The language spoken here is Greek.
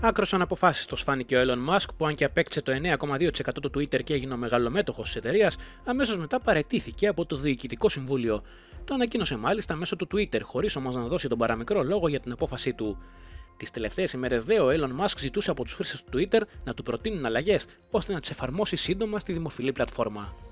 Άκρος αναποφάσιστος φάνηκε ο Elon Musk, που αν και απέκτησε το 9,2% του Twitter και έγινε ο μεγαλομέτωχος της εταιρείας, αμέσως μετά παραιτήθηκε από το διοικητικό συμβούλιο. Το ανακοίνωσε μάλιστα μέσω του Twitter, χωρίς όμως να δώσει τον παραμικρό λόγο για την απόφασή του. Τις τελευταίες ημέρες ο Elon Musk ζητούσε από τους χρήστες του Twitter να του προτείνουν αλλαγές ώστε να τις εφαρμόσει σύντομα στη δημοφιλή πλατφόρμα.